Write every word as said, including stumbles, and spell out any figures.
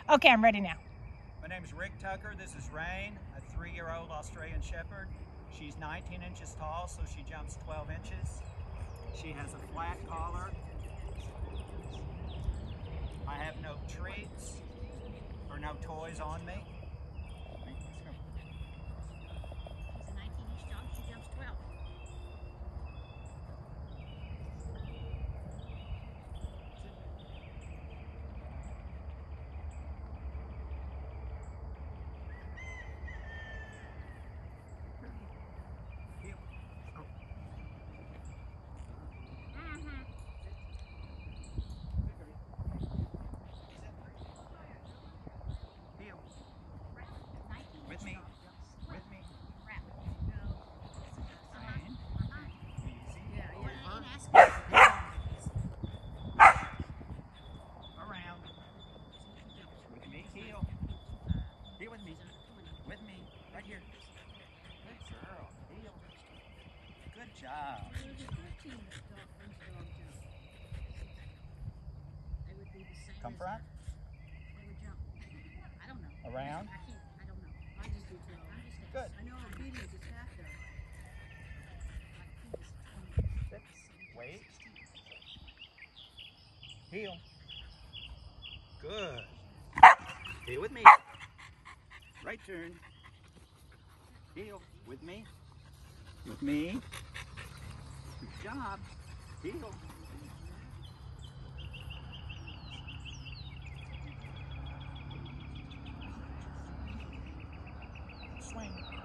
Okay, I'm ready now. My name is Rick Tucker. This is Rain, a three-year-old Australian Shepherd. She's nineteen inches tall, so she jumps twelve inches. She has a flat collar. I have no treats or no toys on me. She's a nineteen inch dog, she jumps twelve. With me. With me. Around. With me. Heel. Heel with me. With me. Right here. Good girl. Heel. Good job. Come front. They would jump. I don't know. Around. I can't. I don't know. I just do twelve. I'm just Good. I know obedience is faster. Six. Wait. Heel. Good. Heel with me. Right turn. Heel. With me. With me. Good job. Heel. Swing.